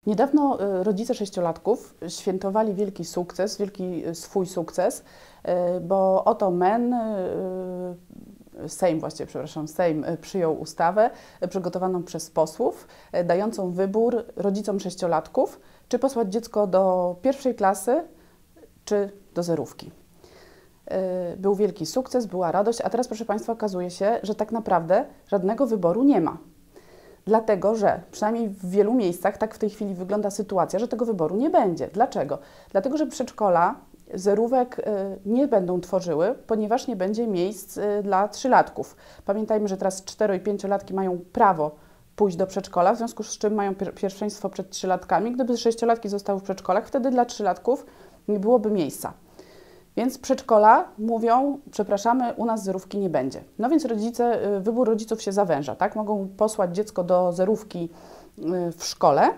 Niedawno rodzice sześciolatków świętowali wielki sukces, wielki swój sukces, bo oto Sejm przyjął ustawę przygotowaną przez posłów, dającą wybór rodzicom sześciolatków, czy posłać dziecko do pierwszej klasy, czy do zerówki. Był wielki sukces, była radość, a teraz, proszę Państwa, okazuje się, że tak naprawdę żadnego wyboru nie ma. Dlatego, że przynajmniej w wielu miejscach tak w tej chwili wygląda sytuacja, że tego wyboru nie będzie. Dlaczego? Dlatego, że przedszkola zerówek nie będą tworzyły, ponieważ nie będzie miejsc dla trzylatków. Pamiętajmy, że teraz 4- i 5-latki mają prawo pójść do przedszkola, w związku z czym mają pierwszeństwo przed trzylatkami. Gdyby sześciolatki zostały w przedszkolach, wtedy dla trzylatków nie byłoby miejsca. Więc przedszkola mówią, przepraszamy, u nas zerówki nie będzie. No więc wybór rodziców się zawęża, tak? Mogą posłać dziecko do zerówki w szkole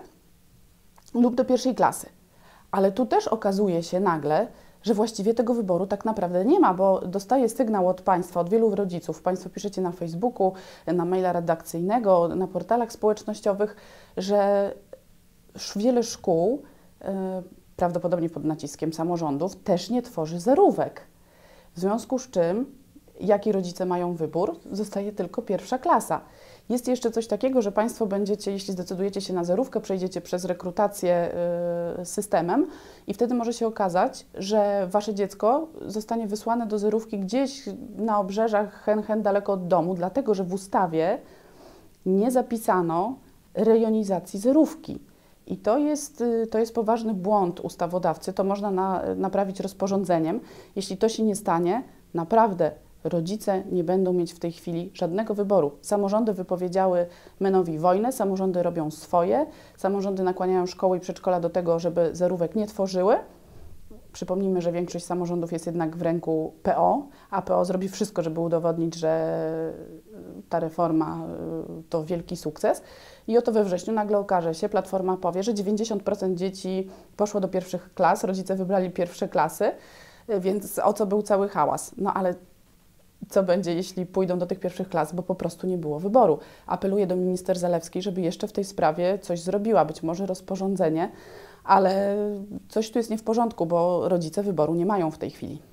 lub do pierwszej klasy. Ale tu też okazuje się nagle, że właściwie tego wyboru tak naprawdę nie ma, bo dostaję sygnał od Państwa, od wielu rodziców. Państwo piszecie na Facebooku, na maila redakcyjnego, na portalach społecznościowych, że wiele szkół, prawdopodobnie pod naciskiem samorządów, też nie tworzy zerówek. W związku z czym, jaki rodzice mają wybór? Zostaje tylko pierwsza klasa. Jest jeszcze coś takiego, że Państwo będziecie, jeśli zdecydujecie się na zerówkę, przejdziecie przez rekrutację systemem i wtedy może się okazać, że Wasze dziecko zostanie wysłane do zerówki gdzieś na obrzeżach, hen daleko od domu, dlatego że w ustawie nie zapisano rejonizacji zerówki. I to jest poważny błąd ustawodawcy, to można naprawić rozporządzeniem. Jeśli to się nie stanie, naprawdę rodzice nie będą mieć w tej chwili żadnego wyboru. Samorządy wypowiedziały MEN-owi wojnę, samorządy robią swoje, samorządy nakłaniają szkoły i przedszkola do tego, żeby zerówek nie tworzyły. Przypomnijmy, że większość samorządów jest jednak w ręku PO, a PO zrobi wszystko, żeby udowodnić, że ta reforma to wielki sukces. I oto we wrześniu nagle okaże się, Platforma powie, że 90% dzieci poszło do pierwszych klas, rodzice wybrali pierwsze klasy, więc o co był cały hałas. No ale co będzie, jeśli pójdą do tych pierwszych klas, bo po prostu nie było wyboru. Apeluję do minister Zalewskiej, żeby jeszcze w tej sprawie coś zrobiła, być może rozporządzenie, ale coś tu jest nie w porządku, bo rodzice wyboru nie mają w tej chwili.